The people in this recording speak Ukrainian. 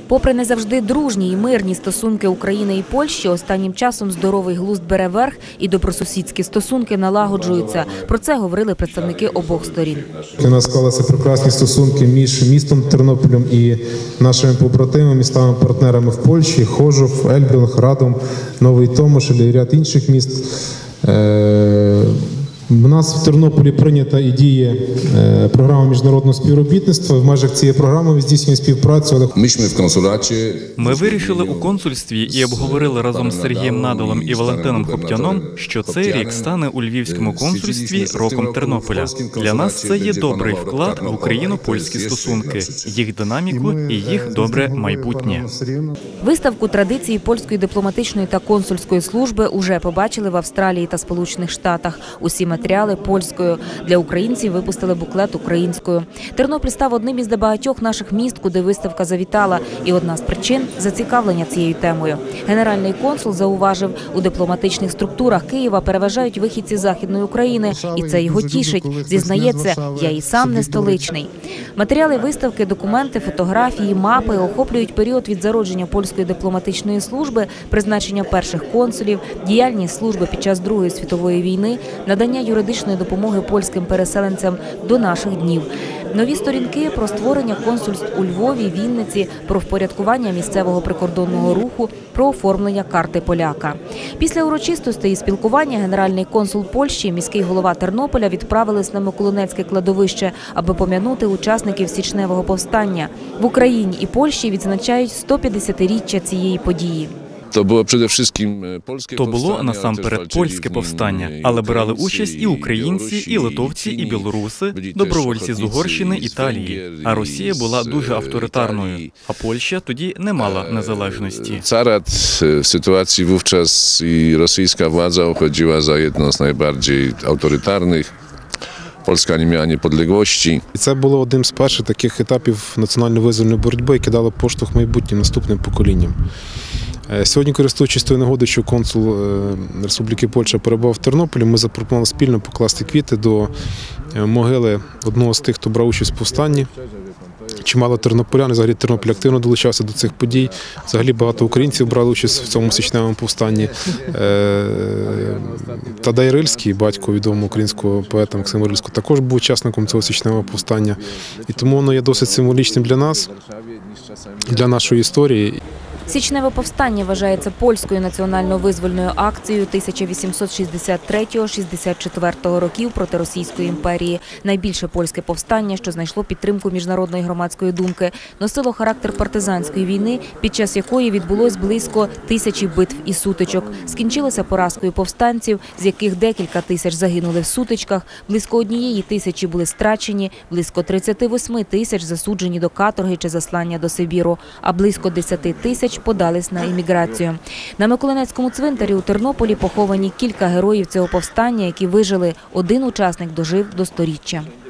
Попри не завжди дружні і мирні стосунки України і Польщі, останнім часом здоровий глузд бере верх і добросусідські стосунки налагоджуються. Про це говорили представники обох сторін. У нас склалися прекрасні стосунки між містом Тернополем і нашими побратимами, містами-партнерами в Польщі – Хожов, Ельблінг, Радом, Новий Томашель і ряд інших міст. У нас в Тернополі прийнята і діє програма міжнародного співробітництва. В межах цієї програми ми здійснюємо співпрацю. Ми вирішили у консульстві і обговорили разом з Сергієм Надолом і Валентином Хоптяном, що цей рік стане у Львівському консульстві роком Тернополя. Для нас це є добрий вклад в україно-польські стосунки, їх динаміку і їх добре майбутнє. Виставку традиції польської дипломатичної та консульської служби уже побачили в Австралії та Сполучених Штатах. Усі матеріали польською. Для українців випустили буклет українською. Тернопіль став одним із небагатьох наших міст, куди виставка завітала. І одна з причин – зацікавлення цією темою. Генеральний консул зауважив, у дипломатичних структурах Києва переважають вихідці Західної України. І це його тішить. Зізнається, я і сам не столичний. Матеріали виставки, документи, фотографії, мапи охоплюють період від зародження польської дипломатичної служби, призначення перших консулів, діяльність служби під час Другої світової війни, надання юридичної допомоги польським переселенцям до наших днів. Нові сторінки про створення консульств у Львові, Вінниці, про впорядкування місцевого прикордонного руху, про оформлення карти поляка. Після урочистостей і спілкування генеральний консул Польщі, міський голова Тернополя відправились на Миколинецьке кладовище, аби пом'янути учасників січневого повстання. В Україні і Польщі відзначають 150-річчя цієї події. То було насамперед польське повстання, але брали участь і українці, і литовці, і білоруси, добровольці з Угорщини, Італії. А Росія була дуже авторитарною, а Польща тоді не мала незалежності. Carat w sytuacji wówczas i rosyjska władza uchodziła za jedną z najbardziej autorytarnych. Польська не мала niepodległości. І це було одним з перших таких етапів національно-визвольної боротьби, яке дало поштовх майбутнім наступним поколінням. Сьогодні, користуючись тою нагодою, що консул Республіки Польща перебував в Тернополі, ми запропонували спільно покласти квіти до могили одного з тих, хто брав участь в повстанні. Чимало тернополян, взагалі Тернопіль активно долучався до цих подій. Взагалі багато українців брали участь в цьому січневому повстанні. Тадей Рильський, батько відомого українського поета Максима Рильського, також був учасником цього січневого повстання. І тому воно є досить символічним для нас, для нашої історії. Січневе повстання вважається польською національно-визвольною акцією 1863-64 років проти Російської імперії. Найбільше польське повстання, що знайшло підтримку міжнародної громадської думки, носило характер партизанської війни, під час якої відбулось близько 1000 битв і сутичок. Скінчилося поразкою повстанців, з яких декілька тисяч загинули в сутичках, близько 1000 були страчені, близько 38 тисяч засуджені до каторги чи заслання до Сибіру, а близько 10 тисяч подались на еміграцію. На Миколинецькому цвинтарі у Тернополі поховані кілька героїв цього повстання, які вижили. Один учасник дожив до 100-річчя.